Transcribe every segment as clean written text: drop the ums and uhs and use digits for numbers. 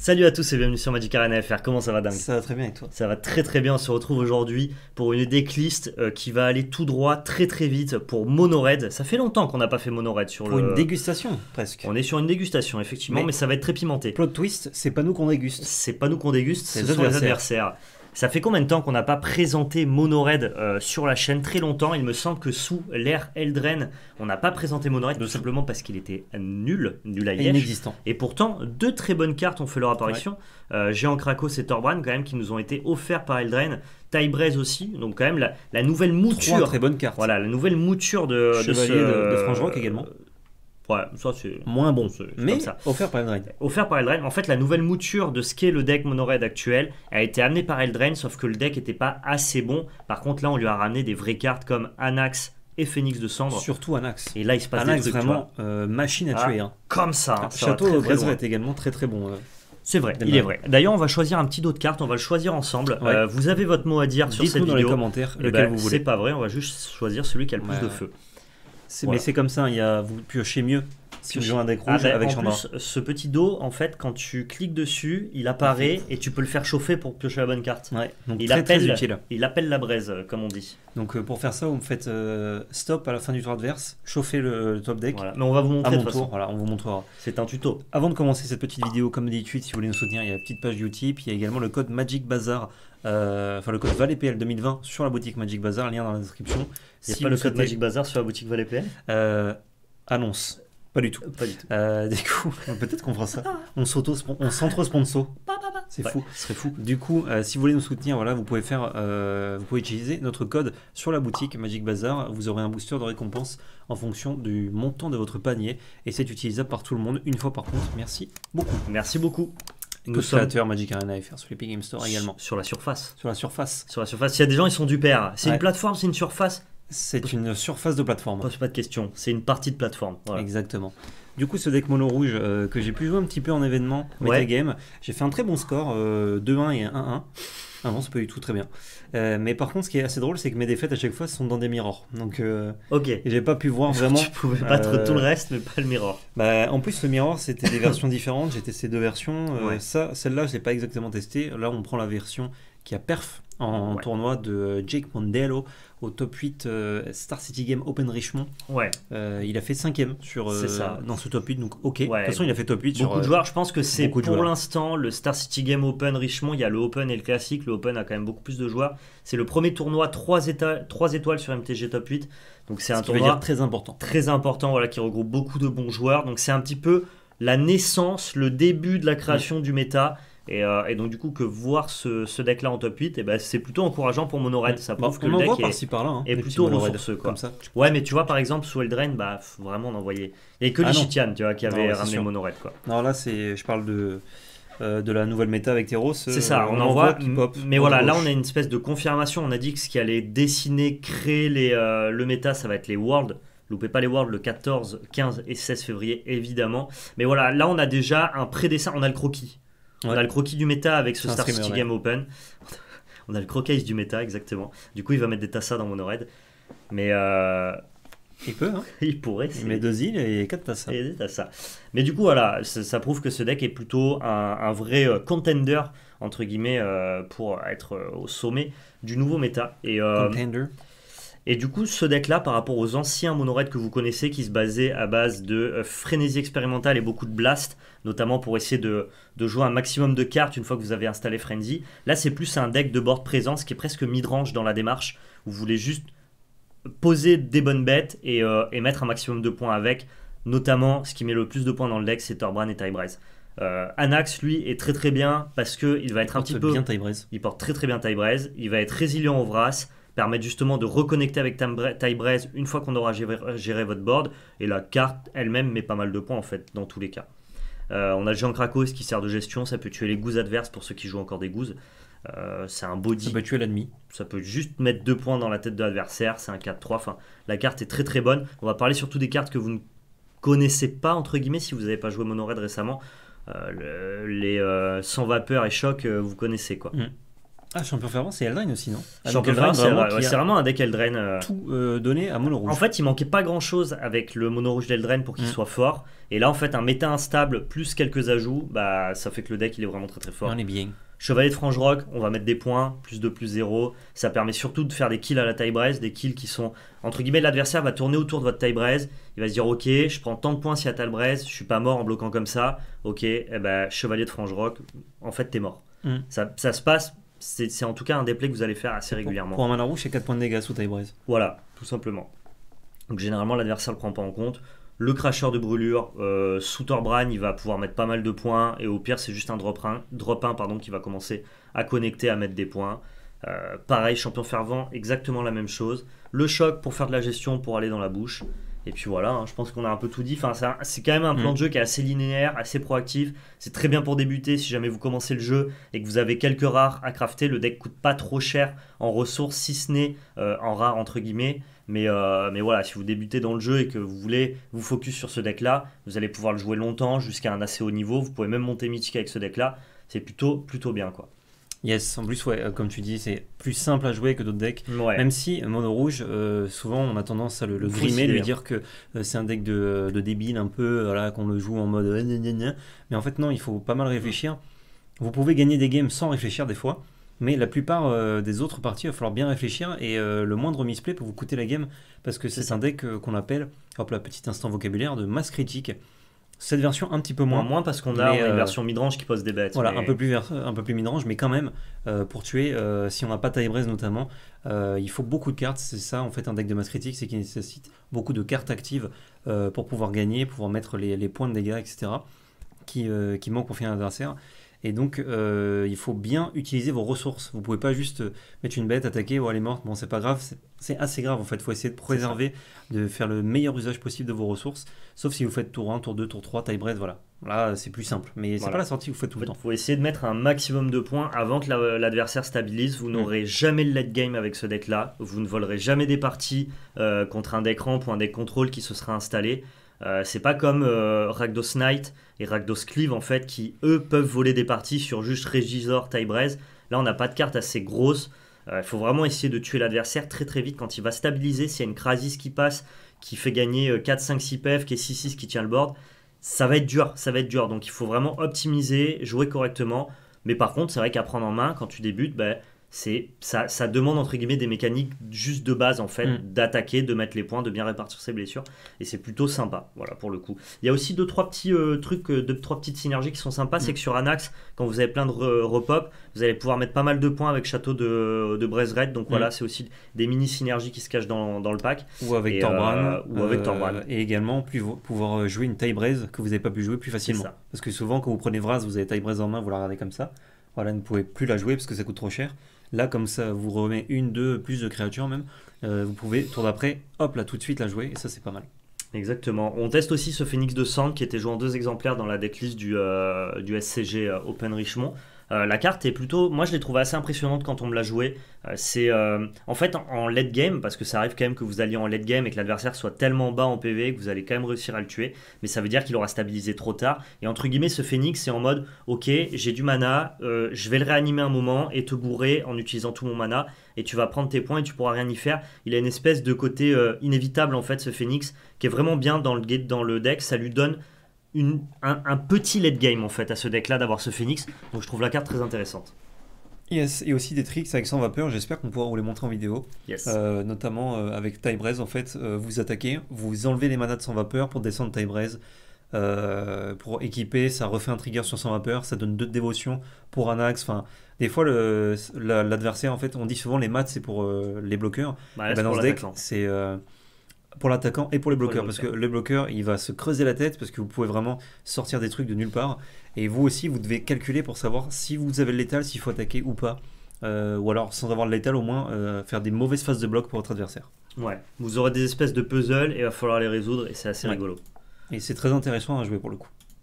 Salut à tous et bienvenue sur Magic Arena FR, comment ça va dingue? Ça va très bien avec toi? Ça va très très bien, on se retrouve aujourd'hui pour une decklist qui va aller tout droit très très vite pour Mono Red. Ça fait longtemps qu'on n'a pas fait Mono Red sur pour une dégustation presque. On est sur une dégustation effectivement, mais ça va être très pimenté. Plot twist, c'est pas nous qu'on déguste. C'est pas nous qu'on déguste, ce sont les adversaires. Ça fait combien de temps qu'on n'a pas présenté Mono Red sur la chaîne? Très longtemps. Il me semble que sous l'ère Eldraine, on n'a pas présenté Mono Red tout simplement parce qu'il était nul à Yesh. Inexistant. Et pourtant, deux très bonnes cartes ont fait leur apparition. Géant Krakos et Thorbrand quand même qui nous ont été offerts par Eldraine. Tybraze aussi, donc quand même la nouvelle mouture. Trois très bonnes cartes. Voilà, la nouvelle mouture de Chevalier de Frange-Rock également. Ouais, ça c'est moins bon, mais ça. Offert par Eldraine. Offert par Eldraine. En fait, la nouvelle mouture de ce qu'est le deck Mono Red actuel a été amenée par Eldraine, sauf que le deck n'était pas assez bon. Par contre, là, on lui a ramené des vraies cartes comme Anax et Phénix de Cendre. Surtout Anax. Et là, il se passe Anax des trucs, vraiment machine à tuer. Hein. Comme ça. Château Brezret est également très très bon. C'est vrai, il est vrai. D'ailleurs, on va choisir un petit dos de cartes, on va le choisir ensemble. Ouais. Vous avez votre mot à dire sur cette vidéo. Dites-nous dans les commentaires lequel vous voulez. C'est pas vrai, on va juste choisir celui qui a le plus de feu. Mais c'est comme ça, vous piochez mieux. Si vous jouez un deck rouge avec Chandra. En plus, ce petit dos, en fait, quand tu cliques dessus, il apparaît et tu peux le faire chauffer pour piocher la bonne carte. Ouais, donc très utile. Il appelle la braise, comme on dit. Donc pour faire ça, vous me faites stop à la fin du tour adverse, chauffez le top deck. Voilà. Mais on va vous montrer à mon tour. Voilà, on vous montrera. C'est un tuto. Avant de commencer cette petite vidéo, comme d'habitude, si vous voulez nous soutenir, il y a la petite page Utip, il y a également le code Magic Bazar, le code VALEPL 2020 sur la boutique Magic Bazar, lien dans la description. Il n'y a pas le code Magic Bazar sur la boutique VALEPL Annonce. Pas du tout. Pas du tout. Du coup, peut-être qu'on fera ça. On s'entre-sponsor. C'est fou. Ce serait fou. Du coup, si vous voulez nous soutenir, voilà, vous pouvez utiliser notre code sur la boutique Magic Bazar. Vous aurez un booster de récompense en fonction du montant de votre panier. Et c'est utilisable par tout le monde une fois par contre. Merci beaucoup. Merci beaucoup. Nos créateurs Magic Arena FR sur l'Epic Game Store également. Sur la surface. Sur la surface. Sur la surface. S'il y a des gens, ils sont du père. C'est une plateforme, c'est une surface. C'est une surface de plateforme. Pose pas de question, c'est une partie de plateforme. Voilà. Exactement. Du coup, ce deck mono rouge que j'ai pu jouer un petit peu en événement, metagame, j'ai fait un très bon score, 2-1 et 1-1. Ah non, c'est pas du tout très bien. Mais par contre, ce qui est assez drôle, c'est que mes défaites à chaque fois sont dans des mirrors. Donc, j'ai pas pu voir vraiment. Tu pouvais battre tout le reste, mais pas le mirror. En plus, le mirror, c'était des versions différentes. J'ai testé deux versions. Celle-là, je l'ai pas exactement testé. Là, on prend la version qui a perf en tournoi de Jake Mondello au top 8 Star City Game Open Richmond. Il a fait 5ème dans ce top 8, donc ok. De toute façon, il a fait top 8 beaucoup de joueurs. Je pense que c'est pour l'instant le Star City Game Open Richmond. Il y a le Open et le classique. Le Open a quand même beaucoup plus de joueurs. C'est le premier tournoi 3 étoiles sur MTG top 8. Donc c'est un tournoi très important. Très important, voilà, qui regroupe beaucoup de bons joueurs. Donc c'est un petit peu la naissance, le début de la création du méta. Et donc du coup que voir ce deck là en top 8 c'est plutôt encourageant pour Mono Red. Ça prouve que le deck est plutôt ressourceux quoi. Ouais, mais tu vois par exemple sous Eldraine vraiment on en voyait. Il n'y avait que les Chitian tu vois qui avaient ramené Mono Red quoi. Non là je parle de la nouvelle méta avec Teros. C'est ça, on en voit qui pop. Mais voilà, là on a une espèce de confirmation. On a dit que ce qui allait dessiner, créer le méta, ça va être les Worlds. Loupez pas les Worlds le 14, 15 et 16 février évidemment. Mais voilà, là on a déjà un pré-dessin, on a le croquis. On a le croquis du méta avec ce Star City Game Open. On a le croquis du méta, exactement. Du coup, il va mettre des Tassas dans Mono Red. Mais il peut, hein. Il pourrait. Il met 2 îles et 4 Tassas. Et des Tassas. Mais du coup, voilà, ça prouve que ce deck est plutôt un vrai contender, entre guillemets, pour être au sommet du nouveau méta. Contender. Et du coup, ce deck-là, par rapport aux anciens Mono Red que vous connaissez, qui se basaient à base de frénésie expérimentale et beaucoup de blast, notamment pour essayer de jouer un maximum de cartes une fois que vous avez installé Frenzy, là c'est plus un deck de board présence qui est presque mid-range dans la démarche, où vous voulez juste poser des bonnes bêtes et mettre un maximum de points avec, notamment ce qui met le plus de points dans le deck, c'est Thorbrand et Tybraze. Anax lui est très très bien parce qu'il va être un petit peu... Il porte très très bien Tybraze, il va être résilient au Vras, permettre justement de reconnecter avec Tybraze une fois qu'on aura géré votre board, et la carte elle-même met pas mal de points en fait dans tous les cas. On a le Géant Krakos qui sert de gestion, ça peut tuer les gooses adverses pour ceux qui jouent encore des gooses. C'est un body. Ça peut tuer l'ennemi. Ça peut juste mettre 2 points dans la tête de l'adversaire, c'est un 4-3, enfin la carte est très très bonne. On va parler surtout des cartes que vous ne connaissez pas entre guillemets si vous n'avez pas joué Mono Red récemment. Les sans vapeur et choc vous connaissez quoi. Ah, champion fervent, c'est Eldraine aussi, non? Champion fervent, c'est vraiment un deck Eldraine. Tout donné à mono rouge. En fait, il manquait pas grand chose avec le mono rouge d'Eldraine pour qu'il soit fort. Et là, en fait, un méta instable plus quelques ajouts, bah ça fait que le deck il est vraiment très très fort. On est bien. Chevalier de Frange Rock, on va mettre des points, plus 2, plus 0. Ça permet surtout de faire des kills à la taille braise, des kills qui sont, entre guillemets, l'adversaire va tourner autour de votre taille braise. Il va se dire, ok, je prends tant de points s'il y a taille braise, je suis pas mort en bloquant comme ça. Ok, eh ben, Chevalier de Frange Rock, en fait, t'es mort. Ça se passe, c'est en tout cas un déplay que vous allez faire assez régulièrement. Pour un mana rouge, c'est 4 points de dégâts sous taille braise. Voilà, tout simplement. Donc généralement, l'adversaire le prend pas en compte. Le cracheur de brûlure, sous Torbran, il va pouvoir mettre pas mal de points. Et au pire, c'est juste un drop 1 qui va commencer à connecter, à mettre des points. Pareil, champion fervent, exactement la même chose. Le choc pour faire de la gestion, pour aller dans la bouche. Et puis voilà, hein, je pense qu'on a un peu tout dit. Enfin, c'est quand même un plan de jeu qui est assez linéaire, assez proactif. C'est très bien pour débuter si jamais vous commencez le jeu et que vous avez quelques rares à crafter. Le deck coûte pas trop cher en ressources, si ce n'est en rares entre guillemets. Mais voilà, si vous débutez dans le jeu et que vous voulez vous focus sur ce deck-là, vous allez pouvoir le jouer longtemps jusqu'à un assez haut niveau. Vous pouvez même monter mythique avec ce deck-là. C'est plutôt bien, quoi. Yes, en plus, ouais, comme tu dis, c'est plus simple à jouer que d'autres decks. Ouais. Même si, mono rouge, souvent on a tendance à le grimer, lui dire que c'est un deck de débile un peu, voilà, qu'on le joue en mode mais en fait, non, il faut pas mal réfléchir. Vous pouvez gagner des games sans réfléchir des fois, mais la plupart des autres parties, il va falloir bien réfléchir et le moindre misplay peut vous coûter la game parce que c'est un deck qu'on appelle, hop là, petit instant vocabulaire, de masse critique. Cette version un petit peu moins parce qu'on a une version midrange qui pose des bêtes. Voilà, un peu plus midrange, mais quand même, pour tuer, si on n'a pas taille braise notamment, il faut beaucoup de cartes. C'est ça en fait un deck de masse critique, c'est qu'il nécessite beaucoup de cartes actives pour pouvoir gagner, pouvoir mettre les points de dégâts, etc. qui manquent pour finir l'adversaire. Et donc, il faut bien utiliser vos ressources. Vous pouvez pas juste mettre une bête, attaquer, elle est morte. Bon, c'est pas grave, c'est assez grave en fait. Il faut essayer de préserver, de faire le meilleur usage possible de vos ressources. Sauf si vous faites tour 1, tour 2, tour 3, taille braise, voilà. Là, c'est plus simple. Mais c'est pas la sortie que vous faites tout le temps. Il faut essayer de mettre un maximum de points avant que l'adversaire stabilise. Vous n'aurez jamais le late game avec ce deck-là. Vous ne volerez jamais des parties contre un deck ramp ou un deck contrôle qui se sera installé. C'est pas comme Rakdos Knight et Rakdos Cleave en fait qui eux peuvent voler des parties sur juste Regisor, taille braise. Là on n'a pas de carte assez grosse. Il faut vraiment essayer de tuer l'adversaire très très vite quand il va stabiliser. S'il y a une Krasis qui passe, qui fait gagner 4, 5, 6 PF, qui est 6-6 qui tient le board, ça va être dur. Donc il faut vraiment optimiser, jouer correctement. Mais par contre c'est vrai qu'à prendre en main quand tu débutes, ça demande entre guillemets des mécaniques juste de base en fait, d'attaquer, de mettre les points, de bien répartir ses blessures et c'est plutôt sympa, voilà pour le coup. Il y a aussi 2-3 petits trucs, 2-3 petites synergies qui sont sympas, c'est que sur Anax, quand vous avez plein de repop, vous allez pouvoir mettre pas mal de points avec Château de Braise-Red, donc voilà, c'est aussi des mini synergies qui se cachent dans le pack. Ou avec Torbran. Et également pouvoir jouer une taille braise que vous n'avez pas pu jouer plus facilement. Parce que souvent quand vous prenez Vraz, vous avez taille braise en main, vous la regardez comme ça. Voilà, vous ne pouvez plus la jouer parce que ça coûte trop cher. Là, comme ça, vous remet une, deux, plus de créatures même. Vous pouvez, tour d'après, hop là, tout de suite la jouer. Et ça, c'est pas mal. Exactement. On teste aussi ce Phoenix de Sand qui était joué en 2 exemplaires dans la decklist du SCG Open Richemont. La carte est plutôt, moi je l'ai trouvée assez impressionnante quand on me l'a jouée. C'est en fait en late game, parce que ça arrive quand même que vous alliez en late game et que l'adversaire soit tellement bas en PV que vous allez quand même réussir à le tuer, mais ça veut dire qu'il aura stabilisé trop tard. Et entre guillemets, ce Phoenix c'est en mode ok, j'ai du mana, je vais le réanimer un moment et te bourrer en utilisant tout mon mana et tu vas prendre tes points et tu pourras rien y faire. Il a une espèce de côté inévitable en fait, ce Phoenix, qui est vraiment bien dans le deck. Ça lui donne un petit late game en fait à ce deck là d'avoir ce Phoenix, donc je trouve la carte très intéressante. Yes, et aussi des tricks avec sans vapeur, j'espère qu'on pourra vous les montrer en vidéo. Yes. Notamment avec taille braise en fait, vous attaquez, vous enlevez les manas de sans vapeur pour descendre taille braise, pour équiper, ça refait un trigger sur sans vapeur, ça donne 2 de dévotion pour Anax. Enfin, des fois l'adversaire en fait, on dit souvent les maths c'est pour les bloqueurs. Dans ce deck c'est pour l'attaquant et pour les bloqueurs, parce que le bloqueur il va se creuser la tête parce que vous pouvez vraiment sortir des trucs de nulle part, et vous aussi vous devez calculer pour savoir si vous avez le létal, s'il faut attaquer ou pas, ou alors sans avoir le létal au moins faire des mauvaises phases de bloc pour votre adversaire. Ouais, vous aurez des espèces de puzzles et il va falloir les résoudre et c'est assez rigolo. Et c'est très intéressant à jouer pour le coup.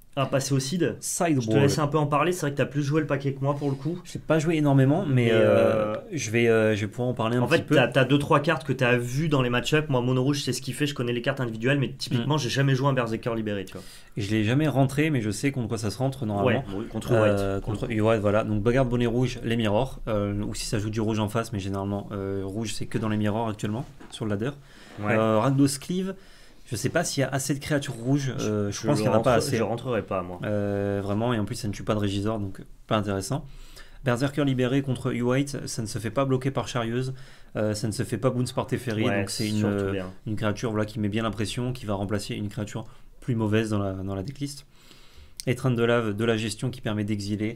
passer au seed. Sideboard. Je te laisse un peu en parler, c'est vrai que tu as plus joué le paquet que moi pour le coup. Je n'ai pas joué énormément, mais je vais pouvoir en parler un petit peu. En fait, tu as 2-3 cartes que tu as vues dans les match-up. Moi, Mono Rouge, c'est ce qu'il fait, je connais les cartes individuelles, mais typiquement, j'ai jamais joué un Berserker libéré. Tu vois. Et je l'ai jamais rentré, mais je sais contre quoi ça se rentre normalement. Ouais, contre White. Contre White, voilà. Donc bagarre bonnet rouge, les mirrors, ou si ça joue du rouge en face, mais généralement, rouge, c'est que dans les mirrors actuellement, sur le ladder. Ouais. Rakdos Cleave. Je sais pas s'il y a assez de créatures rouges. Je pense qu'il n'y en a pas assez. Je rentrerai pas, moi. Vraiment, et en plus, ça ne tue pas de Régisor, donc pas intéressant. Berserker libéré contre U-White, ça ne se fait pas bloquer par Charieuse, ça ne se fait pas bounce par Teferi, donc c'est une créature voilà, qui met bien l'impression, qui va remplacer une créature plus mauvaise dans la decklist. Étreinte de lave, de la gestion qui permet d'exiler.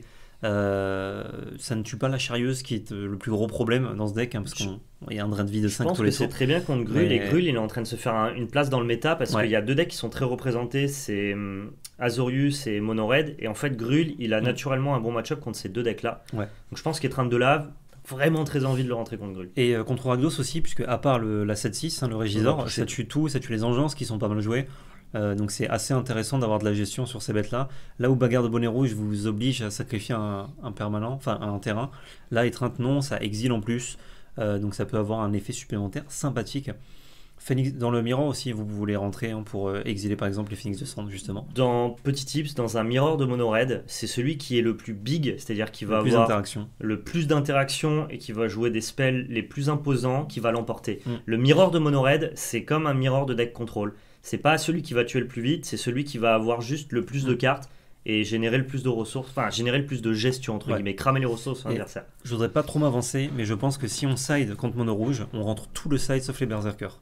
Ça ne tue pas la Charieuse qui est le plus gros problème dans ce deck, parce qu'il y a un drain de vie de 5 tous les tours. Je pense que c'est très bien contre Gruul, et Gruul il est en train de se faire une place dans le méta parce qu'il y a 2 decks qui sont très représentés, c'est Azorius et Mono Red, et en fait Gruul il a naturellement un bon match-up contre ces 2 decks là. Donc je pense qu'Étreinte de lave, vraiment très envie de le rentrer contre Gruul. Et contre Rakdos aussi, puisque à part la 7-6, le Régisor, ça tue tout, ça tue les engences qui sont pas mal jouées. Donc c'est assez intéressant d'avoir de la gestion sur ces bêtes là. Là où bagarre de bonnet rouge vous oblige à sacrifier un permanent, enfin un terrain, là étreinte non, ça exile en plus, donc ça peut avoir un effet supplémentaire sympathique. Phoenix, dans le mirror aussi vous voulez rentrer pour exiler par exemple les Phoenix de Cendre justement. Dans petit tips, dans un mirror de Mono Red, c'est celui qui est le plus big, c'est-à-dire qui va avoir le plus d'interactions et qui va jouer des spells les plus imposants, qui va l'emporter. Le mirror de Mono Red, c'est comme un mirror de deck control. C'est pas celui qui va tuer le plus vite, c'est celui qui va avoir juste le plus de cartes et générer le plus de ressources, enfin générer le plus de gestion entre guillemets, cramer les ressources de l'adversaire. Je voudrais pas trop m'avancer, mais je pense que si on side contre Mono Rouge, on rentre tout le side sauf les Berserkers.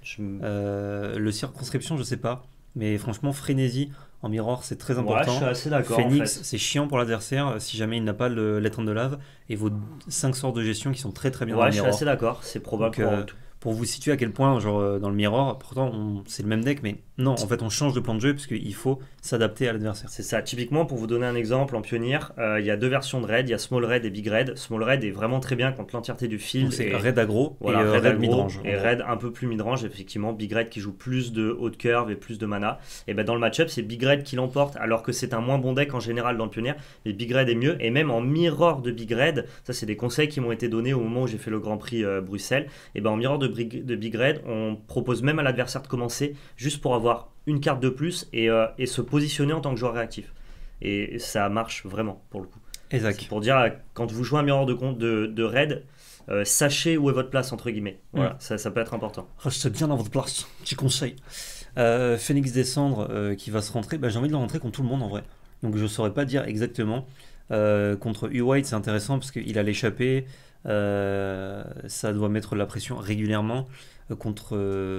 Le circonscription, je sais pas, mais franchement, Frénésie en mirror, c'est très important. Je suis assez d'accord. Phoenix, en fait. C'est chiant pour l'adversaire si jamais il n'a pas l'étreinte de lave et vos 5 sorts de gestion qui sont très très bien dans le mirror. Je suis assez d'accord, c'est probable pour vous situer à quel point, genre dans le mirror, pourtant c'est le même deck, mais non, en fait on change de plan de jeu parce qu'il faut s'adapter à l'adversaire. C'est ça, typiquement pour vous donner un exemple, en pionnière, il y a 2 versions de raid, il y a Small Raid et Big Raid. Small Raid est vraiment très bien contre l'entièreté du field. C'est raid aggro et raid midrange. Et raid un peu plus midrange, effectivement, Big Raid qui joue plus de haute curve et plus de mana. Et ben dans le match-up, c'est Big Raid qui l'emporte, alors que c'est un moins bon deck en général dans le pionnière, mais Big Raid est mieux, et même en mirror de Big Raid, ça c'est des conseils qui m'ont été donnés au moment où j'ai fait le Grand Prix Bruxelles, et ben en mirror de Big Raid, on propose même à l'adversaire de commencer juste pour avoir une carte de plus et se positionner en tant que joueur réactif. Et ça marche vraiment pour le coup. Exact. C'est pour dire, quand vous jouez un mirror de raid, sachez où est votre place entre guillemets. Voilà, ça peut être important. Restez bien dans votre place, petit conseil. Phoenix descendre qui va se rentrer, j'ai envie de le rentrer contre tout le monde en vrai. Donc je saurais pas dire exactement. Contre U-White c'est intéressant parce qu'il a l'échappée. Ça doit mettre la pression régulièrement contre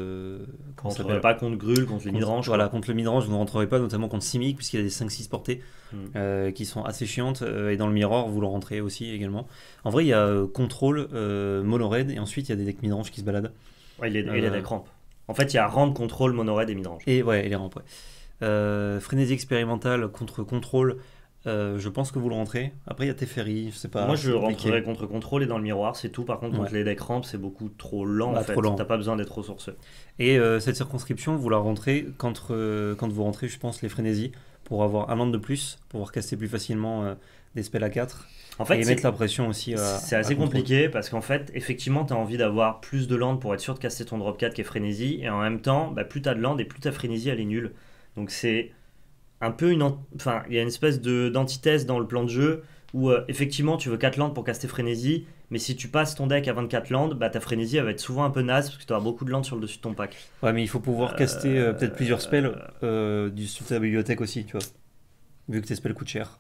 pas contre Gruul, contre le midrange. Voilà, contre le midrange, vous ne rentrerez pas, notamment contre Simic, puisqu'il a des 5-6 portées qui sont assez chiantes. Et dans le mirror, vous le rentrez aussi également. En vrai, il y a contrôle, mono raid, et ensuite il y a des decks midrange qui se baladent. Ouais, il y a des ramp. En fait, il y a ramp, contrôle, mono raid et midrange. Et les ramp, frénésie expérimentale contre contrôle. Je pense que vous le rentrez. Après, il y a Teferi, je sais pas. Moi, je rentrerai contre contrôle et dans le miroir, c'est tout. Par contre, contre les decks ramp, c'est beaucoup trop lent. En fait, t'as pas besoin d'être ressourceux. Et cette circonscription, vous la rentrez quand vous rentrez, je pense, les frénésies pour avoir un land de plus, pour pouvoir caster plus facilement des spells à 4. En fait, et mettre la pression aussi. C'est assez compliqué parce qu'en fait, effectivement, tu as envie d'avoir plus de land pour être sûr de caster ton drop 4 qui est frénésie. Et en même temps, plus tu as de land et plus ta frénésie elle est nulle. Donc c'est un peu il y a une espèce d'antithèse dans le plan de jeu où effectivement tu veux 4 landes pour caster frénésie, mais si tu passes ton deck à 24 landes, ta frénésie elle va être souvent un peu naze parce que tu auras beaucoup de landes sur le dessus de ton pack. Ouais, mais il faut pouvoir caster peut-être plusieurs spells du dessus de ta bibliothèque aussi, tu vois, vu que tes spells coûtent cher.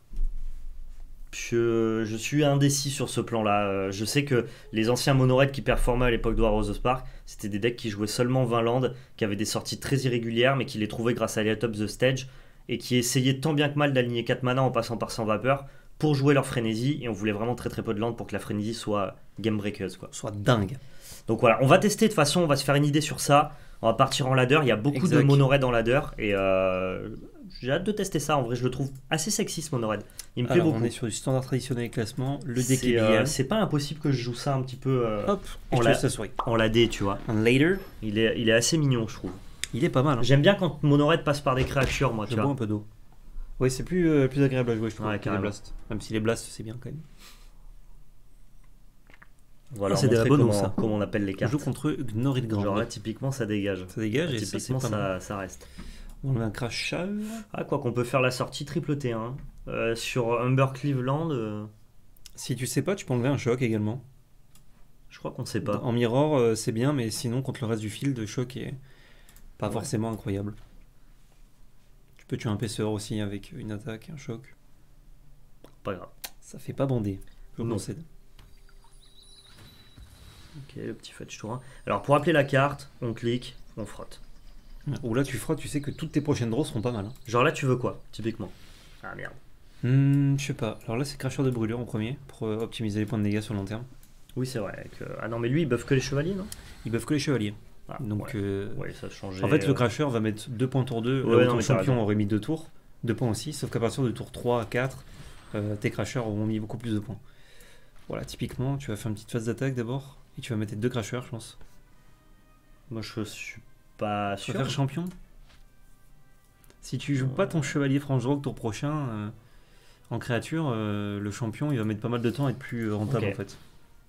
Je suis indécis sur ce plan-là. Je sais que les anciens mono-red qui performaient à l'époque de War of the Spark, c'était des decks qui jouaient seulement 20 landes, qui avaient des sorties très irrégulières, mais qui les trouvaient grâce à Light Up the Stage, et qui essayaient tant bien que mal d'aligner 4 mana en passant par sans vapeur pour jouer leur frénésie, et on voulait vraiment très très peu de landes pour que la frénésie soit game breakeuse, quoi. Soit dingue. Donc voilà, on va tester de toute façon, on va se faire une idée sur ça. On va partir en ladder, il y a beaucoup de mono-red en ladder, et j'ai hâte de tester ça. En vrai, je le trouve assez sexy ce mono-red. Il me plaît beaucoup. On est sur du standard traditionnel classement, le deck est c'est pas impossible que je joue ça un petit peu en ladé, tu vois. En later. Il est assez mignon, je trouve. Il est pas mal. J'aime bien quand mono-red passe par des créatures, moi. Je bois un peu d'eau. Oui, c'est plus agréable à jouer, je trouve, Ouais, que les carrément. blasts. Même si les blasts, c'est bien quand même. Voilà, C'est de la bonne eau, ça. comment on appelle les On cartes. joue contre Gnorid Grand. Genre là, typiquement, ça dégage. Ça dégage Là, et ça, c'est typiquement, pas mal. ça reste. On a un cracheur. Ah, quoi qu'on peut faire la sortie triple T1. Sur Humber Cleveland, Si tu sais pas, tu peux enlever un choc également. je crois qu'on ne sait pas. En mirror, c'est bien, mais sinon, contre le reste du field, le choc est pas Ouais. forcément incroyable. Tu peux tuer un paisseur aussi avec une attaque, un choc. Pas grave. Ça fait pas bander. Je Non. concède. Ok, le petit fetch tour 1. Alors pour appeler la carte, on clique, on frotte. Ou là, tu frottes, tu sais que toutes tes prochaines draws seront pas mal. Hein. Genre là, tu veux quoi, typiquement? Ah merde. Je sais pas. Alors là, c'est cracheur de brûlure en premier pour optimiser les points de dégâts sur le long terme. Oui, c'est vrai. Ah non, mais lui, il buff que les chevaliers, non? Ils buffent que les chevaliers. Ah, Donc, ouais. Ouais, ça a changé. en fait, le cracheur va mettre 2 points tour 2. Ouais, Là où non, ton mais t'as champion raison. aurait mis 2 tours. 2 points aussi. Sauf qu'à partir de tour 3 à 4, tes cracheurs auront mis beaucoup plus de points. Voilà, typiquement, tu vas faire une petite phase d'attaque d'abord. Et tu vas mettre tes 2 cracheurs, je pense. Moi, je suis pas Tu sûr. vas faire champion. Si tu joues pas ton chevalier franc-roc tour prochain en créature, le champion il va mettre pas mal de temps à être plus rentable Ok. en fait.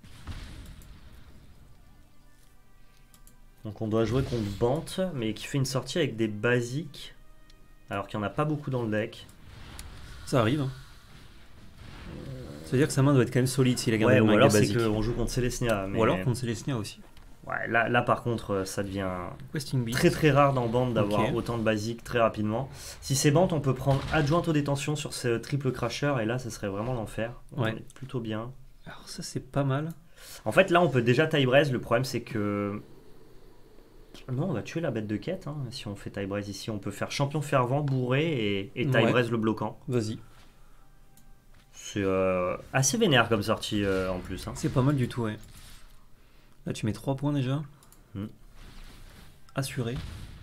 Donc on doit jouer contre Bant, mais qui fait une sortie avec des basiques, alors qu'il n'y en a pas beaucoup dans le deck. Ça arrive. Hein. Ça veut dire que sa main doit être quand même solide s'il a gardé Ouais, le ou main alors avec c'est des basiques. qu'on joue contre Célestia. Mais... Ou alors contre Célestia aussi. Ouais, là par contre, ça devient Questing Beat. très très rare dans Bant d'avoir Ok. autant de basiques très rapidement. Si c'est Bant, on peut prendre adjointe aux détentions sur ce triple crasher, et là, ça serait vraiment l'enfer. On Ouais. est plutôt bien. Alors ça c'est pas mal. En fait, là, on peut déjà tie braise. Le problème, c'est que. Non, on va tuer la bête de quête. Hein. Si on fait tie braise ici, on peut faire champion fervent, bourré et tie Ouais. braise le bloquant. Vas-y. C'est assez vénère comme sortie en plus. Hein. C'est pas mal du tout ouais. Là tu mets 3 points déjà. Hmm. Assuré.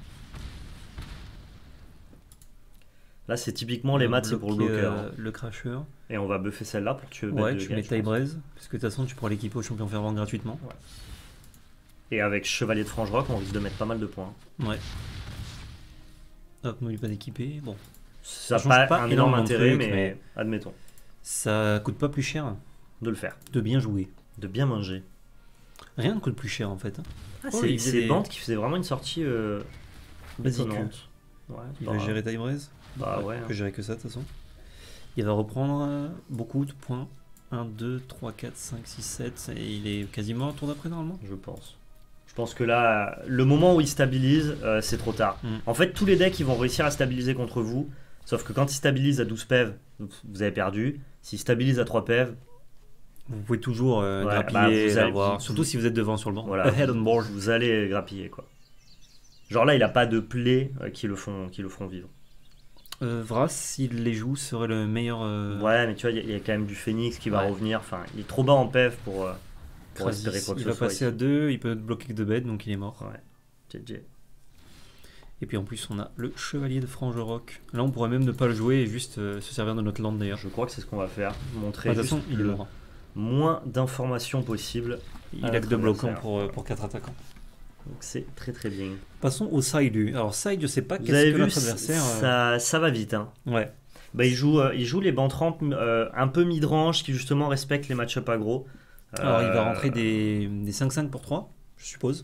Là, c'est typiquement les maths, c'est pour le bloqueur. Le cracheur. Et on va buffer celle-là pour tuer le bête Ouais, de tu quête, mets je taille pense. braise. Parce que de toute façon tu pourras l'équiper au champion fervent gratuitement. Et avec chevalier de Franche-Roc, on risque de mettre pas mal de points. Ouais. Hop, n'oublie pas d'équiper. Bon. Ça Ça n'a change pas pas un énorme énormément de intérêt, trucs, mais mais- admettons. Ça coûte pas plus cher De le faire. de bien jouer. De bien manger. Rien ne coûte plus cher en fait. Hein. Ah, Oh, c'est il faisait des- Bant qui faisait vraiment une sortie Basique. étonnante. Ouais, c'est Il pas va grave. gérer taille braise. Bah ouais. Il peut gérer que ça de toute façon. Il va reprendre beaucoup de points. 1, 2, 3, 4, 5, 6, 7. Et il est quasiment au tour d'après normalement. Je pense. Je pense que là, le moment où il stabilise, c'est trop tard. Mm. En fait, tous les decks, ils vont réussir à stabiliser contre vous. Sauf que quand ils stabilisent à 12 PEV, vous avez perdu. S'ils stabilisent à 3 PEV, Vous pouvez toujours Ouais, grappiller, bah, vous allez- l'avoir. vous- Surtout si vous êtes devant sur le banc. voilà, Ahead on board. vous allez grappiller, quoi. Genre là, il a pas de play qui le font vivre. Vras, s'il les joue, serait le meilleur. Ouais, mais tu vois, il y a quand même du Phoenix qui va Ouais. revenir. Enfin, il est trop bas en PEV pour Krasis. espérer quoi que Il ce va soit. passer à ici. 2, il peut bloquer que 2 bêtes, donc il est mort. Ouais, GG. Et puis en plus, on a le chevalier de Frange-Roc. Là, on pourrait même ne pas le jouer et juste se servir de notre land d'ailleurs. Je crois que c'est ce qu'on va faire. Montrer De toute juste façon, il est le mort. moins d'informations possible. Il à a que notre 2 bloquants adversaire. pour 4 attaquants. Donc c'est très très bien. Passons au side. Alors, side, je sais pas Vous qu'est-ce avez que vu, notre adversaire. ça va vite. Hein. Ouais. Bah, il joue les bancs rampes un peu mid-range qui justement respectent les match-up aggro. Alors, il va rentrer des 5-5 pour 3, je suppose.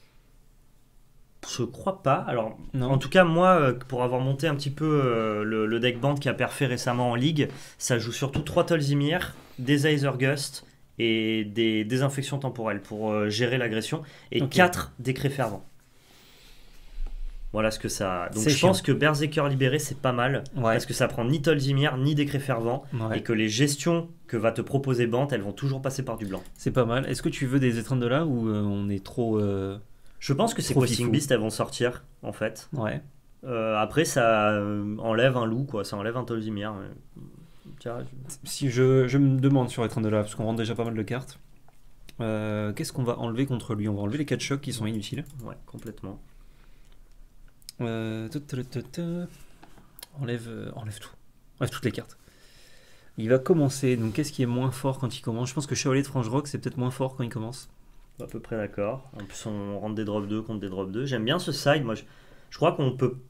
Je crois pas. Alors, Non. en tout cas, moi, pour avoir monté un petit peu le deck band qui a perfé récemment en ligue, ça joue surtout 3 Tolzimir, des Aether Gust et des désinfections temporelles pour gérer l'agression et Ok. 4 décrets fervents. Voilà ce que ça. Donc C'est je pense que Berserker libéré c'est pas mal Ouais. parce que ça prend ni Tolzimir ni décret fervent Ouais. et que les gestions que va te proposer Bant elles vont toujours passer par du blanc. C'est pas mal. Est-ce que tu veux des étreintes de là ou on est trop. Je pense que ces Trop Questing fifou. Beast elles vont sortir en fait. Ouais. Après ça enlève un loup quoi, ça enlève un Tolzimir. Tiens, Si je me demande sur étreintes de là, parce qu'on rentre déjà pas mal de cartes. Qu'est-ce qu'on va enlever contre lui? On va enlever les 4 chocs qui sont inutiles. ouais complètement. Enlève tout. Enlève toutes les cartes. Il va commencer. Donc qu'est-ce qui est moins fort quand il commence? Je pense que Chevalier de Franche-Roc c'est peut-être moins fort quand il commence. À peu près d'accord. En plus on rentre des drop 2 contre des drop 2. J'aime bien ce side. Moi je crois qu'on peut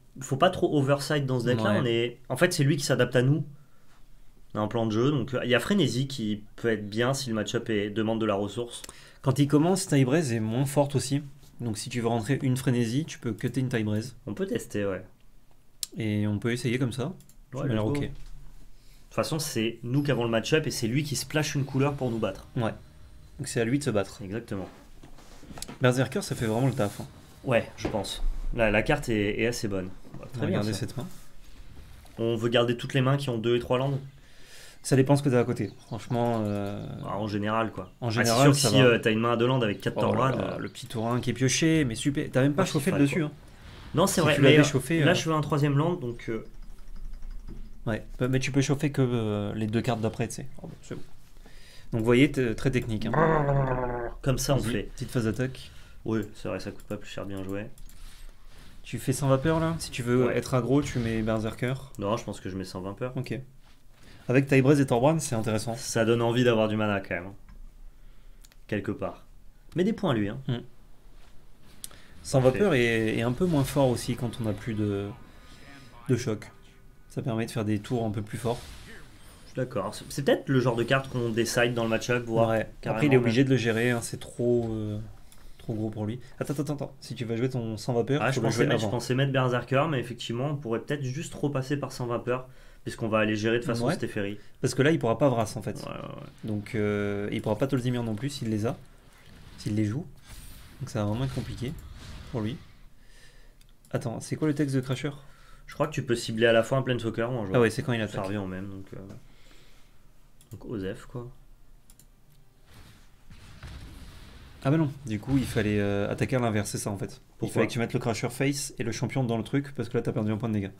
faut pas trop oversight dans ce deck-là. En fait, c'est lui qui s'adapte à nous. Un plan de jeu, donc il y a Frénésie qui peut être bien si le match-up demande de la ressource. Quand il commence, Tybraze est moins forte aussi. Donc si tu veux rentrer une Frénésie, tu peux cutter une Tybraze. On peut tester, ouais. Et on peut essayer comme ça. Ouais, ça m'a l'air ok. De toute façon, c'est nous qui avons le match-up et c'est lui qui splash une couleur pour nous battre. Ouais. Donc c'est à lui de se battre. Exactement. Berserker, ça fait vraiment le taf. Hein. Ouais, je pense. La carte est assez bonne. Très bien. Regardez cette main. On veut garder toutes les mains qui ont 2 et 3 landes. Ça dépend ce que t'as à côté. Franchement. En général, quoi. En général, c'est sûr que si t'as une main à 2 landes avec 4 Torbran. Le petit tourin qui est pioché, mais super. T'as même pas chauffé le dessus. Hein. Non, c'est vrai. Tu l'avais chauffé. Là, je veux un 3ème land, donc. Ouais, mais tu peux chauffer que les 2 cartes d'après, tu sais. Oh, c'est bon. Donc, vous voyez, très technique. Hein. Comme ça, on fait. Petite phase d'attaque. Oui, c'est vrai, ça coûte pas plus cher, bien joué. Tu fais sans vapeur là. Si tu veux être aggro, tu mets Berserker. Non, je pense que je mets 120 peur. Ok. Avec Tybraze et Torbran, c'est intéressant. Ça donne envie d'avoir du mana quand même. Quelque part. Mais des points lui. Hein. Sans vapeur est un peu moins fort aussi quand on n'a plus de choc. Ça permet de faire des tours un peu plus forts. Je suis d'accord. C'est peut-être le genre de carte qu'on décide dans le match-up. Ouais. Après, il est obligé de le gérer. Hein. C'est trop gros pour lui. Attends. Si tu vas jouer ton sans vapeur, je pensais mettre Berserker, mais effectivement, on pourrait peut-être juste repasser par sans vapeur. Puisqu'on va aller gérer de façon Stépheri. Parce que là, il pourra pas Vras en fait. Ouais. Donc, il pourra pas Tolzimir non plus s'il les a. S'il les joue. Donc, ça va vraiment être compliqué pour lui. Attends, c'est quoi le texte de Crasher? Je crois que tu peux cibler à la fois un Planeswalker ou un joueur. Ah ouais, c'est quand il attaque. Ça revient au même. Donc Osef, quoi. Ah bah non, du coup, il fallait attaquer à l'inverse, c'est ça en fait. Pourquoi? Il fallait que tu mettes le Crasher face et le champion dans le truc parce que là, t'as perdu un point de dégâts.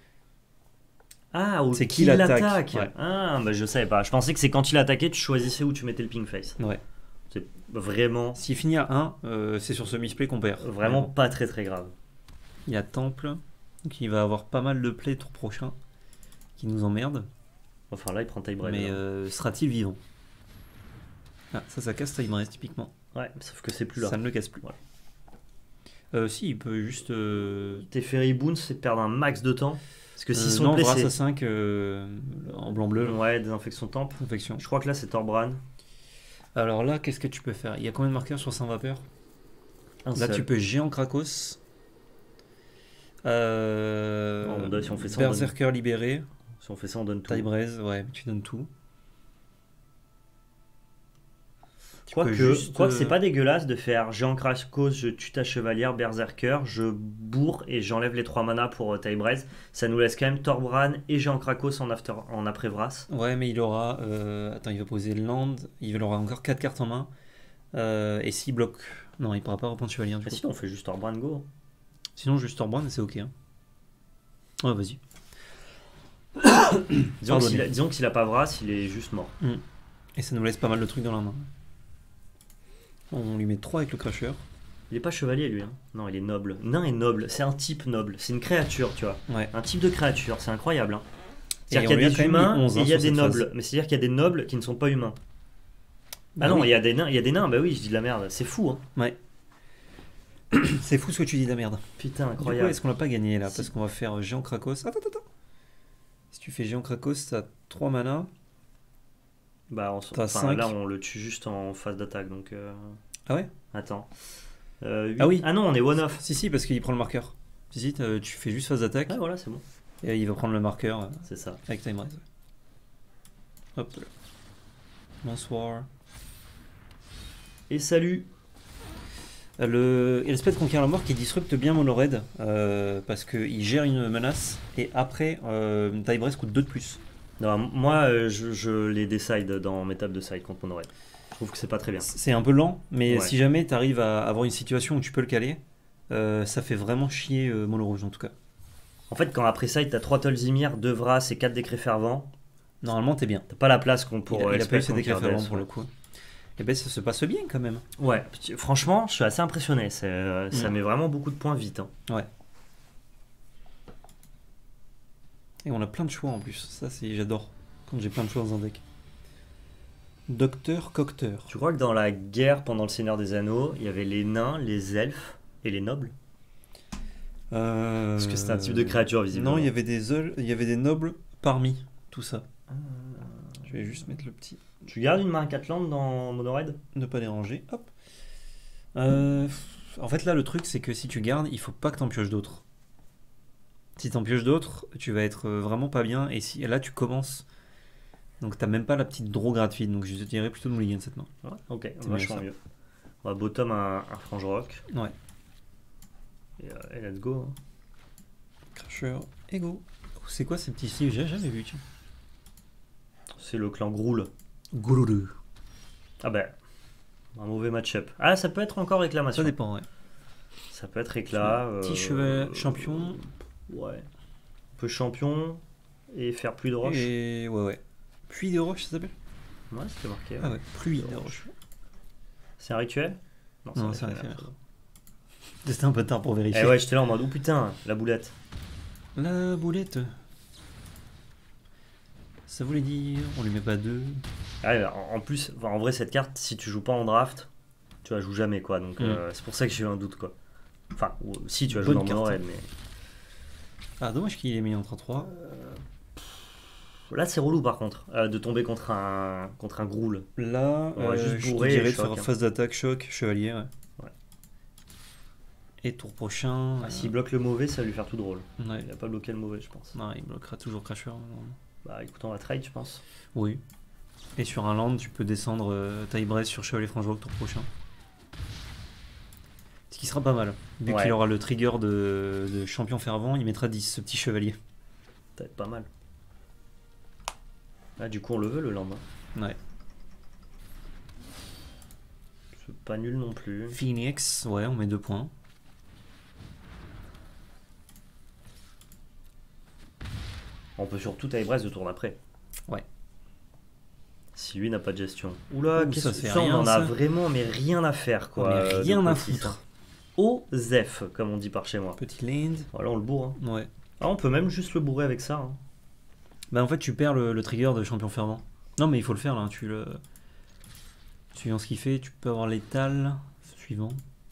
Ah, c'est qui l'attaque. Ouais. Ah, bah je savais pas. Je pensais que c'est quand il attaquait, tu choisissais où tu mettais le ping face. Ouais. C'est vraiment. S'il finit à 1, c'est sur ce misplay qu'on perd. Vraiment pas très très grave. Il y a Temple, donc il va avoir pas mal de play tour prochain qui nous emmerde. Enfin là, il prend Tybraze. Mais sera-t-il vivant? Ah, ça casse Tybraze typiquement. Ouais, sauf que c'est plus là. Ça ne le casse plus. Ouais. Si, il peut juste. Teferi Boons, c'est perdre un max de temps. Parce que s'ils sont non, blessés. Vras à 5 en blanc-bleu. Ouais, désinfection temple. Infection. Je crois que là, c'est Torbran. Alors là, qu'est-ce que tu peux faire? Il y a combien de marqueurs sur 100 vapeur? Là, seul. tu peux Géant Krakos. Si on fait ça, Berserker libéré. Si on fait ça, on donne tout. Tybraze, ouais, tu donnes tout. Quoique c'est pas dégueulasse de faire Géant Krakos, je tue ta chevalière, Berserker, je bourre et j'enlève les 3 manas pour Tybraze. Ça nous laisse quand même Torbran et Géant Krakos en après Vras. Ouais, mais il aura. Attends, il va poser Land, il aura encore 4 cartes en main. Et s'il bloque. Non, il pourra pas reprendre chevalier. Sinon, on fait juste Torbran go. Sinon, juste Torbran, c'est ok. Hein. Ouais, vas-y. disons que s'il a pas Vras, il est juste mort. Et ça nous laisse pas mal de trucs dans la main. On lui met 3 avec le Crasher. Il est pas chevalier lui, hein. Non, il est noble. Nain est noble, c'est un type noble, c'est une créature, tu vois. Ouais. Un type de créature, c'est incroyable. Hein. C'est-à-dire qu'il y a des humains 11, et il y a des nobles, mais c'est-à-dire qu'il y a des nobles qui ne sont pas humains. Bah non, il y a des nains, bah oui, je dis de la merde, c'est fou. Hein. Ouais. C'est fou ce que tu dis de la merde. Putain, incroyable. Du coup, est-ce qu'on l'a pas gagné là? Parce qu'on va faire Géant Krakos. Attends. Si tu fais Géant Krakos, t'as 3 manas. Bah, là, on le tue juste en phase d'attaque, donc... Ah ouais? Attends. Ah oui. Ah non, on est one-off. Si, parce qu'il prend le marqueur. Si, tu fais juste phase d'attaque. Ah voilà, c'est bon. Et il va prendre le marqueur. C'est ça. Avec Tybraze. Hop. Bonsoir. Et salut. Il y a l'espèce de conquérir la mort qui disrupte bien Mono Red parce qu'il gère une menace et après Tybraze coûte 2 de plus. Non, moi je les décide dans mes tables de side contre Mono Red. Je trouve que c'est pas très bien. C'est un peu lent, mais si jamais tu arrives à avoir une situation où tu peux le caler, ça fait vraiment chier Mono Rouge en tout cas. En fait, quand après side t'as 3 Tolzimir, 2 Vras et 4 décrets fervents, normalement t'es bien. T'as pas la place qu'on pour. Il a pas eu ses décrets fervents pour le coup. Et ben ça se passe bien quand même. Ouais, franchement, je suis assez impressionné. Ça met vraiment beaucoup de points vite. Hein. Ouais. Et on a plein de choix en plus. Ça, j'adore quand j'ai plein de choix dans un deck. Docteur Cocteur. Tu crois que dans la guerre pendant le Seigneur des Anneaux, il y avait les nains, les elfes et les nobles? Parce que c'était un type de créature, visiblement. Non, il y avait des nobles parmi tout ça. Je vais juste mettre le petit. Tu gardes une main à 4 landes dans Monored? Ne pas déranger. Hop. En fait, là, le truc, c'est que si tu gardes, il faut pas que t'en pioches d'autres. Si t'en pioches d'autres, tu vas être vraiment pas bien. Et si là, tu commences. Donc, t'as même pas la petite draw gratuite. Donc, je te dirais plutôt de mulligan cette main. Ouais, ok, vachement mieux. On va bottom un frange rock. Ouais. Et let's go. Hein. Crusher et go. C'est quoi ces petits signes? J'ai jamais vu, tiens. C'est le clan Groul. Gouloulou. Ah ben, un mauvais match-up. Ah, ça peut être encore réclamation. Ça dépend, ouais. Ça peut être éclat. Petit cheval champion. Ouais. On peut champion et faire pluie de roche. Et ouais. Pluie de roche, ça s'appelle? Ouais, c'était marqué. Ouais. Ah ouais, pluie de roche. C'est un rituel? Non, c'est un éphémère. C'était un peu tard pour vérifier. Eh ouais, j'étais là en mode, oh putain, la boulette. La boulette. Ça voulait dire, on lui met pas 2. Ah, en plus, en vrai, cette carte, si tu joues pas en draft, tu la joues jamais, quoi. Donc, c'est pour ça que j'ai eu un doute, quoi. Enfin, si tu as joué dans Monored, mais. Ah, dommage qu'il ait mis en 3-3. Là, c'est relou, par contre, de tomber contre un Groul. Là, juste je te bourrer dirais de choc, faire phase d'attaque, choc, chevalier. Ouais. Et tour prochain. S'il bloque le mauvais, ça va lui faire tout drôle. Ouais. Il va pas bloqué le mauvais, je pense. Non, il bloquera toujours Crasher. Bah écoute, on va trade, je pense. Oui. Et sur un land, tu peux descendre Taille-Bresse sur Chevalier Frange-Roc tour prochain. Ce qui sera pas mal. Vu qu'il aura le trigger de champion fervent, il mettra 10, ce petit chevalier. Ça va être pas mal. Là, du coup, on le veut, le land. Hein. Ouais. C'est pas nul non plus. Phoenix, ouais, on met 2 points. On peut surtout Taille-Bresse de tour d'après. Ouais. Si lui n'a pas de gestion. Oula, qu'est-ce que ça, on en a vraiment mais rien à faire, quoi. Mais rien à foutre. Au Zef, comme on dit par chez moi. Petit land. Voilà, on le bourre. Hein. Ouais. Ah, on peut même juste le bourrer avec ça. Hein. Bah en fait, tu perds le trigger de champion fervent. Non, mais il faut le faire là. Suivant ce qu'il fait, tu peux avoir l'étal. Suivant.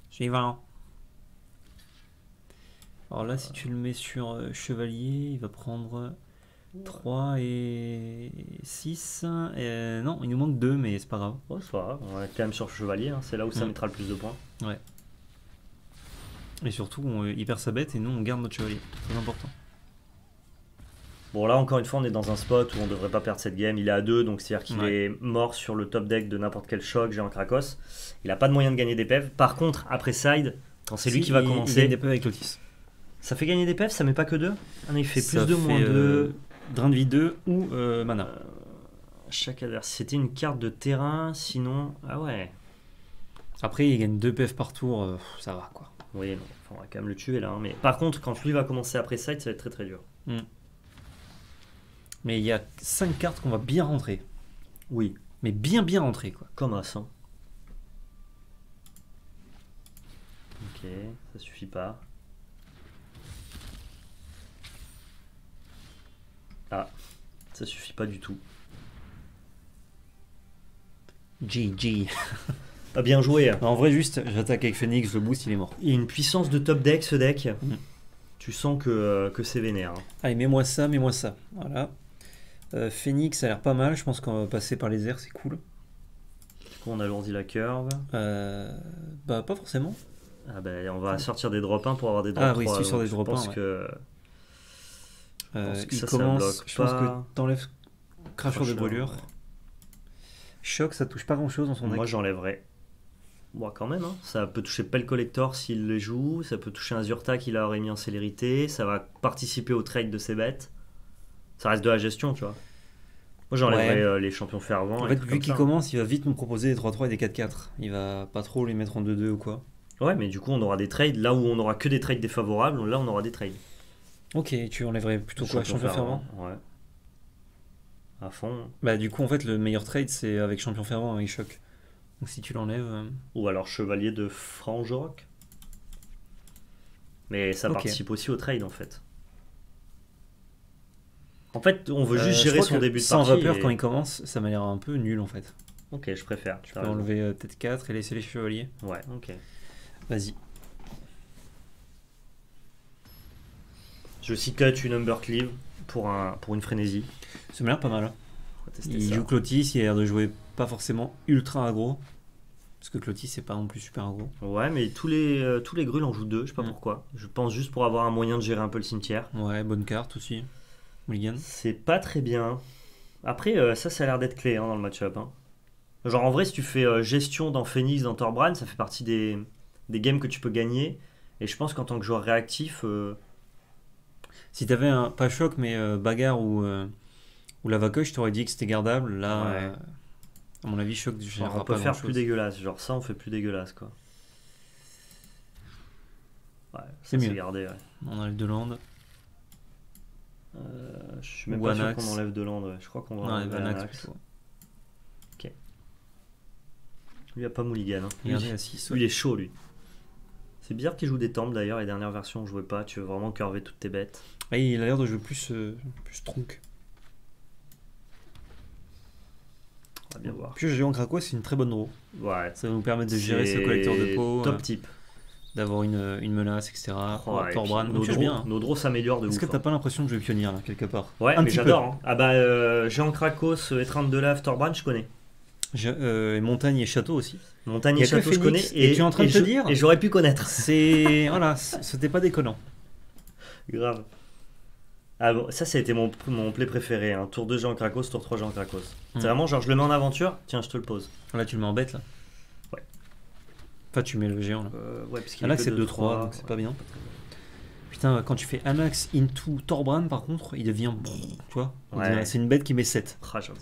Alors là, si tu le mets sur chevalier, il va prendre 3 et 6. Non, il nous manque 2, mais c'est pas grave. Ouais, c'est pas grave. On est quand même sur chevalier. Hein. C'est là où ça mettra le plus de points. Ouais. Et surtout, il perd sa bête et nous, on garde notre chevalier. C'est important. Bon, là, encore une fois, on est dans un spot où on devrait pas perdre cette game. Il est à 2, donc c'est-à-dire qu'il est mort sur le top deck de n'importe quel choc, géant Krakos. Il a pas de moyen de gagner des PEV. Par contre, après side, quand c'est lui qui va commencer. Il gagne des PEV avec Lotis. Ça fait gagner des PEV, ça met pas que 2. Ah non, il fait ça plus de moins 2. Drain de vie 2 ou mana. Chaque adversaire. C'était une carte de terrain, sinon. Ah ouais. Après, il gagne 2 PEV par tour, ça va quoi. Oui, non, on va quand même le tuer là. Hein. Mais par contre, quand lui va commencer après side, ça va être très très dur. Mais il y a 5 cartes qu'on va bien rentrer. Oui. Mais bien rentrer quoi. Comme As. Hein. Ok, ça suffit pas. Ah, ça suffit pas du tout. GG. Pas bien joué. En vrai, juste, j'attaque avec Phoenix, le boost, il est mort. Il y a une puissance de top deck ce deck. Tu sens que c'est vénère. Hein. Allez, mets-moi ça. Voilà. Phoenix, ça a l'air pas mal. Je pense qu'on va passer par les airs, c'est cool. Du coup, on alourdit la curve. Bah, pas forcément. Ah bah, on va sortir des drop 1 pour avoir des drop 3. Ah oui, si tu sors des drop 1, je pense que il ça commence, bloque je pas. pense que t'enlèves cracheur de brûlure. Ouais. Choc, ça touche pas grand chose dans son deck. Moi, j'enlèverais. Bon, quand même, hein. Ça peut toucher Pell Collector s'il les joue, ça peut toucher un Zurta qu'il aurait mis en célérité, ça va participer au trade de ses bêtes. Ça reste de la gestion, tu vois. Moi, j'enlèverais les champions fervents. En fait, vu qu'il commence, il va vite nous proposer des 3-3 et des 4-4. Il va pas trop les mettre en 2-2 ou quoi. Ouais, mais du coup, on aura des trades. Là où on aura que des trades défavorables, là, on aura des trades. Ok, tu enlèverais plutôt quoi, champion fervent? Ouais. À fond. Bah, du coup, en fait, le meilleur trade, c'est avec champion fervent, avec choc. Donc, si tu l'enlèves. Ou alors chevalier de Frange-Roc. Mais ça participe aussi au trade, en fait. En fait, on veut juste gérer son début de sans partie. Sans vapeur, quand il commence, ça m'a l'air un peu nul, en fait. Ok, je préfère. Tu peux enlever peut-être 4 et laisser les chevaliers. Ouais, ok. Vas-y. Je six cut une Humbercleave pour une frénésie. Ça m'a l'air pas mal. Hein. On va tester Il ça. joue Clotis, il a l'air de jouer pas forcément ultra aggro. Parce que Clotis, c'est pas non plus super aggro. Ouais, mais tous les grules en jouent 2, je sais pas pourquoi. Je pense juste pour avoir un moyen de gérer un peu le cimetière. Ouais, bonne carte aussi. Mulligan. C'est pas très bien. Après, ça a l'air d'être clé dans le match-up. Hein. Genre en vrai, si tu fais gestion dans Phoenix, dans Torbran, ça fait partie des games que tu peux gagner. Et je pense qu'en tant que joueur réactif, Si t'avais un, pas choc, mais bagarre ou Lavacoche, je t'aurais dit que c'était gardable. Là, Ouais. à mon avis, choc, je on peut faire plus dégueulasse. Genre ça, on fait plus dégueulasse quoi. Ouais, C'est ça mieux. gardé. Ouais. On enlève de land. Je suis même Ou pas sûr Anax. qu'on enlève de land. Ouais. Je crois qu'on va On enlève enlever Anax Anax. plutôt. Lui, il a pas mulligan. Hein. Lui, Regardez à 6. lui, il est chaud lui. C'est bizarre qu'il joue des temples d'ailleurs. Les dernières versions, on jouait pas. Tu veux vraiment curver toutes tes bêtes. Ah, il a l'air de jouer plus tronc. On va bien voir. Puis Géant Krakow, c'est une très bonne draw. Ouais. Ça va nous permettre de gérer ce collecteur de peau, Top type. d'avoir une menace, etc. Oh, et Torbran, puis donc tu es bien. Hein. Nos draws s'améliorent de ouf. Est-ce que t'as hein. pas l'impression de jouer pionnier là, quelque part? Ouais, Un mais petit peu. j'adore. Hein. Ah bah, Géant Krakos, étreinte de lave, Torbran, je connais. Et montagne et château aussi. Montagne Y et a que château, je connais. Phoenix, et tu es en train de te dire Et j'aurais pu connaître. C'est. Voilà, c'était pas déconnant. Grave. Ah bon, ça a été mon play préféré. Hein. Tour 2 Géant Krakos, tour 3 Géant Krakos. C'est vraiment genre, je le mets en aventure, tiens, je te le pose. Là, tu le mets en bête là. Ouais. Enfin, tu mets le géant là. Ouais, parce qu'il Là, est que c'est 2-3, 2-3, donc c'est ouais. pas bien. Putain, quand tu fais Anax into Torbran, par contre, il devient. Tu vois Ouais. C'est une bête qui met 7. Ah, j'avoue.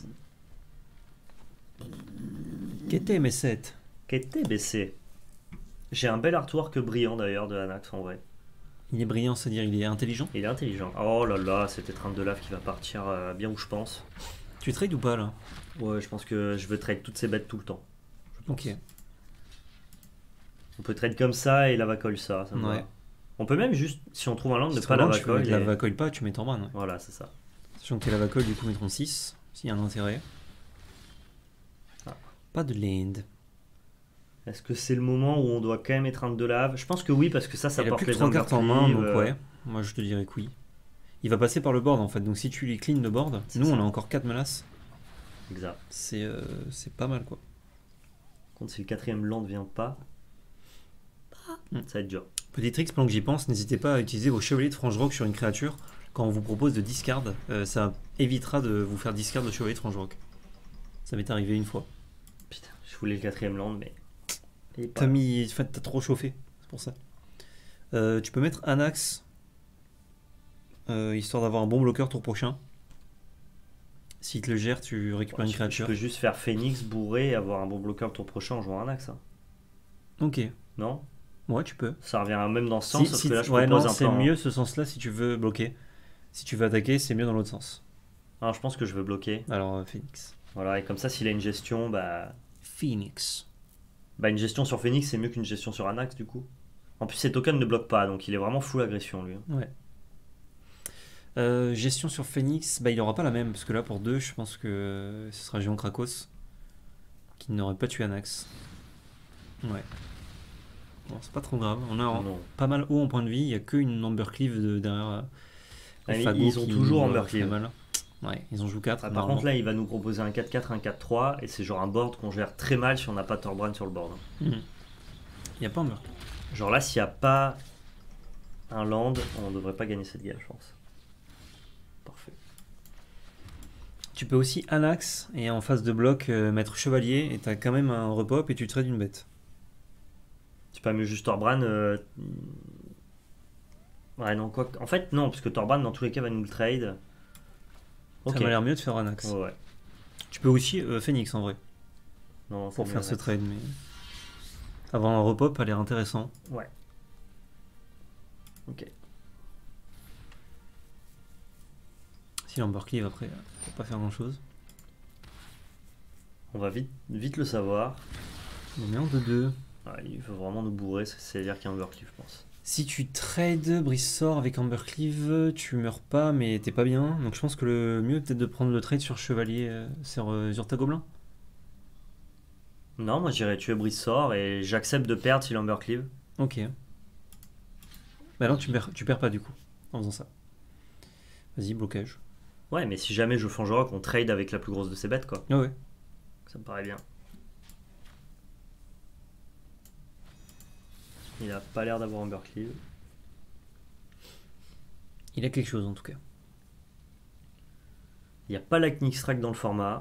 Qu'était mes 7? Qu'était baissé. J'ai un bel artwork brillant d'ailleurs de Anax en vrai. Il est brillant, c'est-à-dire il est intelligent. Il est intelligent. Oh là là, cette étreinte de lave qui va partir bien où je pense. Tu trades ou pas là? Ouais, je pense que je veux trade toutes ces bêtes tout le temps. Ok. On peut trade comme ça et lava coil ça. Ça me Ouais. va. On peut même juste, si on trouve un land, ne Si pas tu lava fais coil. la vacoil pas, tu mets Torbran. Ouais. Voilà, c'est ça. Sachant que tes lavacoil du coup mettront 6, s'il y a un intérêt. Ah. Pas de land. Est-ce que c'est le moment où on doit quand même étreindre de lave? Je pense que oui, parce que ça Il a porte plus que les 3 cartes en main, donc Humbercleave, ouais. Moi je te dirais que oui. Il va passer par le board en fait, donc si tu lui clean le board, C'est nous ça. on a encore 4 menaces. Exact. C'est pas mal quoi. Contre si le quatrième land ne vient pas, Mm. ça va être dur. Petit trick, pendant que j'y pense, n'hésitez pas à utiliser vos chevaliers de frange rock sur une créature quand on vous propose de discard. Ça évitera de vous faire discard de chevalier de frange rock. Ça m'est arrivé une fois. Putain, je voulais le quatrième land, mais. il est pas T'as là. mis. Enfin, t'as trop chauffé, c'est pour ça. Tu peux mettre Anax, histoire d'avoir un bon bloqueur tour prochain. S'il te le gère, tu récupères une Je créature. peux juste faire Phoenix, bourré et avoir un bon bloqueur le tour prochain en jouant un axe. Hein. Ok, Non? ouais, tu peux. Ça revient même dans ce sens, sauf que là je ouais, propose non, un c'est plan. mieux ce sens-là si tu veux bloquer. Si tu veux attaquer, c'est mieux dans l'autre sens. Alors je pense que je veux bloquer. Alors, Phoenix. Voilà, et comme ça, s'il a une gestion, bah Phoenix. une gestion sur Phoenix, c'est mieux qu'une gestion sur Anax du coup. En plus, ses tokens ne bloquent pas, donc il est vraiment full agression lui. Ouais. Gestion sur Phoenix, il aura pas la même, parce que là pour 2, je pense que ce sera Géant Krakos qui n'aurait pas tué Anax. Ouais. Bon, c'est pas trop grave. On a Non. pas mal haut en point de vie, il n'y a qu'une Humbercleave derrière. mais Fago ils ont qui toujours nous, Humbercleave. fait mal. Ouais, ils ont joué 4. Ah, par contre, là, il va nous proposer un 4-4, un 4-3, et c'est genre un board qu'on gère très mal si on n'a pas Torbran sur le board. Il n'y a pas Humbercleave. Genre là, s'il n'y a pas un land, on devrait pas gagner cette game, je pense. Parfait. Tu peux aussi Anax et en face de bloc mettre chevalier et t'as quand même un repop et tu trades une bête. Tu peux mieux juste Torbran. Ouais, non, quoi. En fait, non, parce que Torbran, dans tous les cas, va nous le trade. Ok. Ça m'a l'air mieux de faire Anax. Ouais. Tu peux aussi Phoenix en vrai Non, pour c'est faire mieux, ce Anax. trade, mais avoir un repop a l'air intéressant. Ouais. Ok. Si l'Ambercleave après, faut pas faire grand chose. On va vite le savoir. On est en 2-2. Ouais, il veut vraiment nous bourrer, c'est-à-dire qu'il y a un Overcliff, je pense. Si tu trades Brissor avec Ambercleave, tu meurs pas, mais t'es pas bien. Donc je pense que le mieux peut-être de prendre le trade sur Chevalier sur ta Gobelin. Non, moi j'irais tuer Brissor et j'accepte de perdre si l'Ambercleave. Ok. Bah non, tu perds pas du coup en faisant ça. Vas-y, blocage. Ouais, mais si jamais je Fangerock, on trade avec la plus grosse de ses bêtes, quoi. Ah ouais. Ça me paraît bien. Il a pas l'air d'avoir Embercleave. Il a quelque chose en tout cas. Il n'y a pas Lightning Strike dans le format.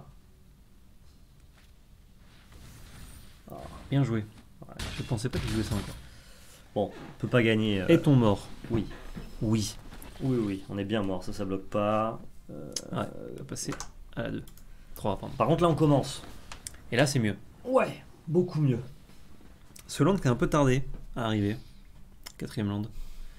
Bien joué. Ouais. Je pensais pas qu'il jouait ça encore. Bon, on peut pas gagner. Est-on mort? Oui. Oui. Oui, on est bien mort, ça bloque pas. Ouais, on va passer à la 2. 3, pardon. Par contre, là, on commence. Et là, c'est mieux. Ouais, beaucoup mieux. Ce land qui a un peu tardé à arriver. 4ème land.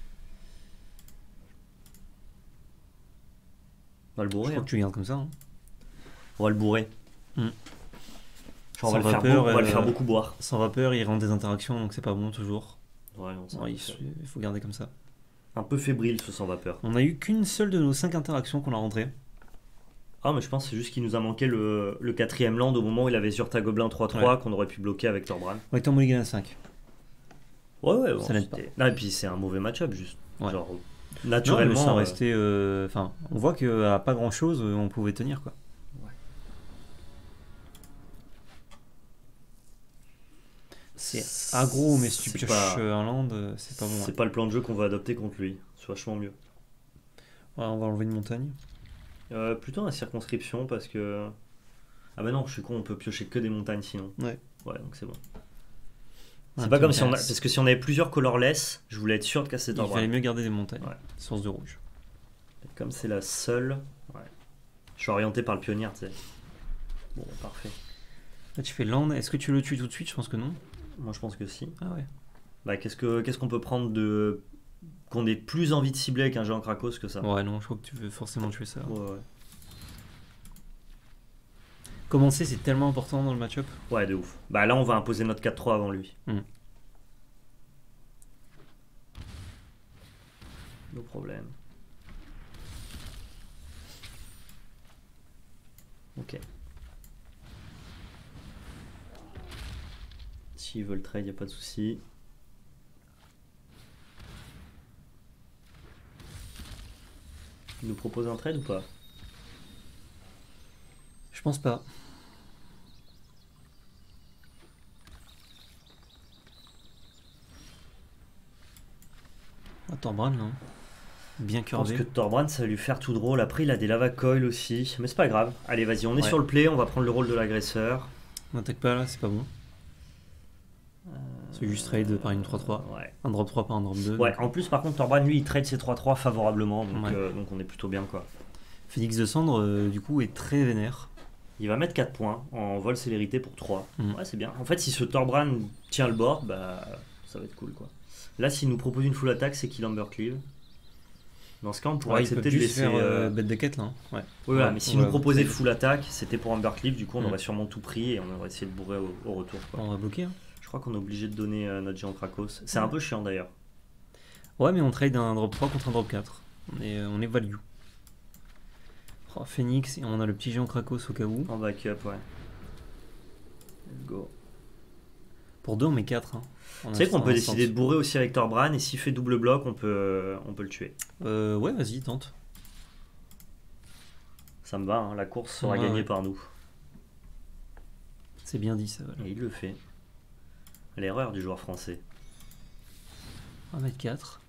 On va le Je bourrer. crois que tu gardes comme ça. Hein. On va le bourrer. Hmm. Genre, on va le faire beaucoup boire. Sans vapeur, il rend des interactions, donc c'est pas bon toujours. Ouais, non, Ouais, il faut garder comme ça. Un peu fébrile ce sans vapeur. On a eu qu'une seule de nos 5 interactions qu'on a rentrées. Ah, mais je pense que c'est juste qu'il nous a manqué le 4ème land au moment où il avait sur ta Gobelin 3-3 qu'on aurait pu bloquer avec Torbran. On était en mulligan à 5. Ouais, bon, ça n'aide pas. Non, et puis c'est un mauvais match-up juste. Ouais. Genre, naturellement. Non, mais sans rester. Enfin, on voit qu'à pas grand chose, on pouvait tenir quoi. Ouais. C'est aggro, mais si tu pioches un land, c'est pas bon. C'est pas le plan de jeu qu'on va adopter contre lui. C'est vachement mieux. Ouais, on va enlever une montagne. Plutôt la circonscription parce que. Ah bah non, je suis con, on peut piocher que des montagnes sinon. Ouais. Ouais, donc c'est bon. C'est pas comme si on a... Parce Parce que si on avait plusieurs colorless, je voulais être sûr de casser il Torbran. fallait mieux garder des montagnes. Ouais. Source de rouge. Et comme c'est la seule. Ouais. Je suis orienté par le pionnier, tu sais. Bon, parfait. Là, tu fais land. Est-ce que tu le tues tout de suite? Je pense que non. Moi, je pense que si. Ah ouais. Bah, qu'est-ce qu'on peut prendre de. Qu'on ait plus envie de cibler qu'un géant Krakos que ça? Ouais, non, je crois que tu veux forcément tuer ça. Ouais. Commencer, c'est tellement important dans le match-up. Ouais, de ouf. Bah là, on va imposer notre 4-3 avant lui. No problème. Ok. S'ils veulent trade, y a pas de souci. Il nous propose un trade ou pas? Je pense pas. Torbran, non. Bien Je pense curvé. que Torbran, ça va lui faire tout drôle. Après, il a des lava coil aussi. Mais c'est pas grave. Allez, vas-y, on est sur le play. On va prendre le rôle de l'agresseur. On n'attaque pas là, c'est pas bon. C'est juste trade par une 3-3. Ouais. Un drop 3 par un drop 2. Ouais, donc... en plus, par contre, Torbran, lui, il trade ses 3-3 favorablement. Donc on est plutôt bien, quoi. Phoenix de Cendre, du coup, est très vénère. Il va mettre 4 points en vol célérité pour 3. Mm. Ouais, c'est bien. En fait, si ce Torbran tient le board, bah, ça va être cool, quoi. Là, s'il nous propose une full attaque, c'est qu'il Ambercleave. Dans ce cas, on pourrait accepter de laisser. Faire bête de quête là. Hein. Ouais. Ouais, mais s'il nous proposait de full attaque, c'était pour Ambercleave. Du coup, on aurait sûrement tout pris et on aurait essayé de bourrer au retour, quoi. On va bloquer. Hein. Je crois qu'on est obligé de donner notre géant Krakos. C'est un peu chiant d'ailleurs. Ouais, mais on trade un drop 3 contre un drop 4. On est value. Oh, Phoenix, et on a le petit géant Krakos au cas où. En backup, ouais. Let's go. Pour 2, on met 4. Hein. Tu sais qu'on peut décider de bourrer aussi avec Torbran et s'il fait double bloc, on peut le tuer. Ouais, vas-y, tente. Ça me va, hein, la course sera gagnée par nous. C'est bien dit ça. Voilà. Et il le fait. L'erreur du joueur français. 1m4.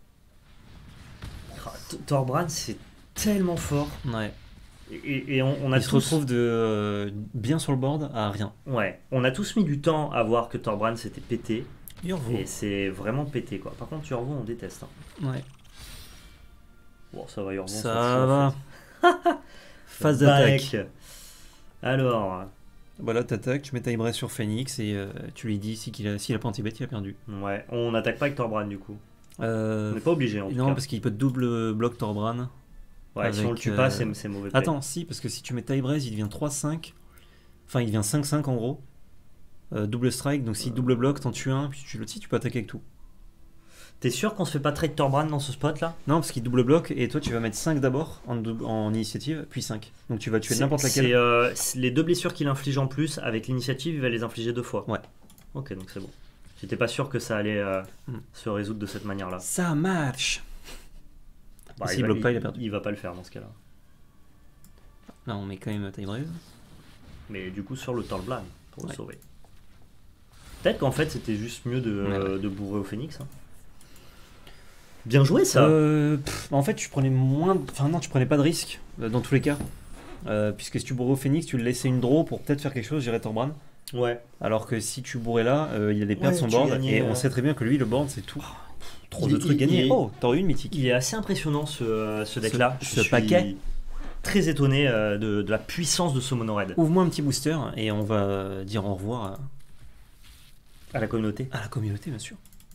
Torbran, c'est tellement fort. Ouais. Et on a il se retrouve de bien sur le board à rien. Ouais, on a tous mis du temps à voir que Torbran s'était pété. Urvo. Et c'est vraiment pété, quoi. Par contre, Urvo, on déteste. Hein. Ouais. Bon, ça va, Urvo. Ça va. Phase d'attaque. Alors. Voilà, t'attaques, tu mets ta Ibray sur Phoenix et tu lui dis s'il a pas anti-bet, il a perdu. Ouais, on n'attaque pas avec Torbran du coup. On n'est pas obligé en tout cas. Non, parce qu'il peut double bloc Torbran. Ouais, avec, si on le tue pas, c'est mauvais. Attends, si, parce que si tu mets Tybrez, il devient 3-5. Enfin, il devient 5-5 en gros. Double strike, donc si double bloc, t'en tues un, puis tu peux attaquer avec tout. T'es sûr qu'on se fait pas trade Torbran dans ce spot là? Non, parce qu'il double bloc et toi tu vas mettre 5 d'abord en initiative, puis 5. Donc tu vas tuer n'importe laquelle. C'est les deux blessures qu'il inflige en plus, avec l'initiative, il va les infliger 2 fois. Ouais. Ok, donc c'est bon. J'étais pas sûr que ça allait se résoudre de cette manière là. Ça marche. Bah, S'il bloque pas, il a perdu. Il va pas le faire dans ce cas-là. Là, on met quand même time raise. Mais du coup, sur le turn blind pour le sauver. Peut-être qu'en fait, c'était juste mieux de bourrer au Phoenix. Hein. Bien joué, ça. En fait, tu prenais moins. Enfin, non, tu prenais pas de risque dans tous les cas. Puisque si tu bourrais au Phoenix, tu le laissais une draw pour peut-être faire quelque chose, j'irais Torbran. Ouais. Alors que si tu bourrais là, il allait perdre son board. Gagnais, et on sait très bien que lui, le board, c'est tout. Trop de trucs gagnés. Oh, t'aurais eu une mythique. Il est assez impressionnant ce deck-là. Ce paquet. Très étonné de la puissance de ce mono red. Ouvre-moi un petit booster et on va dire au revoir à la communauté. À la communauté, bien sûr.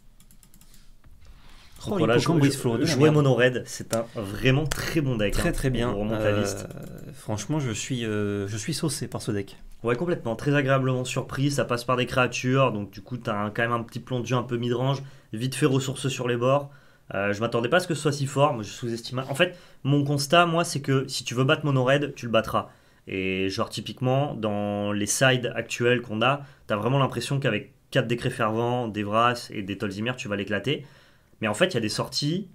Donc voilà, jouer mono red, c'est un vraiment très bon deck. Très bien. On remonte la liste. Franchement, je suis saucé par ce deck. Ouais, complètement. Très agréablement surpris. Ça passe par des créatures. Donc, du coup, tu as quand même un petit plan de jeu un peu mid-range. Vite fait ressources sur les bords. Je m'attendais pas à ce que ce soit si fort. Moi, je sous-estimais. En fait, mon constat, moi, c'est que si tu veux battre mono red, tu le battras. Et genre, typiquement, dans les sides actuels qu'on a, tu as vraiment l'impression qu'avec 4 décrets fervents, des Vras et des Tolzimir, tu vas l'éclater. Mais en fait, il y a des sorties.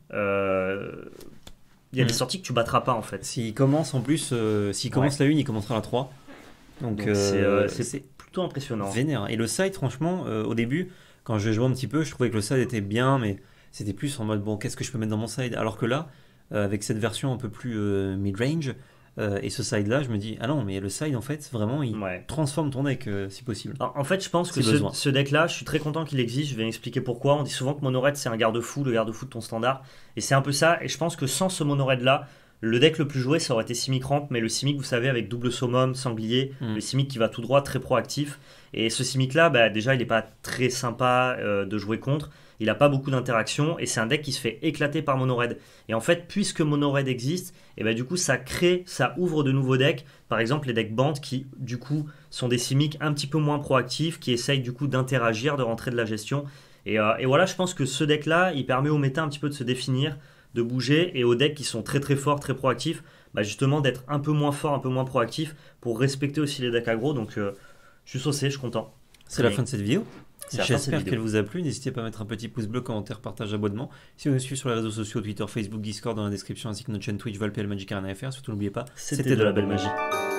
Des sorties que tu battras pas en fait. S'il commence en plus, s'il commence la 1, il commencera la 3. Donc c'est plutôt impressionnant. Vénère. Et le side, franchement, au début, quand je jouais un petit peu, je trouvais que le side était bien, mais c'était plus en mode bon, qu'est-ce que je peux mettre dans mon side? Alors que là, avec cette version un peu plus mid-range, et ce side-là, je me dis, ah non, mais le side, en fait, vraiment, il transforme ton deck si possible. Alors, en fait, je pense que ce deck-là, je suis très content qu'il existe. Je vais expliquer pourquoi. On dit souvent que mono red, c'est un garde-fou, le garde-fou de ton standard. Et c'est un peu ça. Et je pense que sans ce mono red-là, le deck le plus joué, ça aurait été Simic Ramp. Mais le Simic, vous savez, avec double summon, sanglier, le Simic qui va tout droit, très proactif. Et ce Simic-là, déjà, il n'est pas très sympa de jouer contre. Il n'a pas beaucoup d'interactions et c'est un deck qui se fait éclater par mono red. Et en fait, puisque mono red existe, et du coup, ça ouvre de nouveaux decks. Par exemple, les decks Bant qui, du coup, sont des Simic un petit peu moins proactifs, qui essayent du coup d'interagir, de rentrer de la gestion. Et voilà, je pense que ce deck-là, il permet au méta un petit peu de se définir, de bouger, et aux decks qui sont très très forts, très proactifs, justement d'être un peu moins fort, un peu moins proactif, pour respecter aussi les decks aggro. Donc, je suis saucé, je suis content. C'est la fin de cette vidéo. J'espère qu'elle vous a plu. N'hésitez pas à mettre un petit pouce bleu, commentaire, partage, abonnement. Si vous nous suivez sur les réseaux sociaux, Twitter, Facebook, Discord, dans la description, ainsi que notre chaîne Twitch, VolPL, Magic Arena FR. Surtout n'oubliez pas, c'était de la belle magie.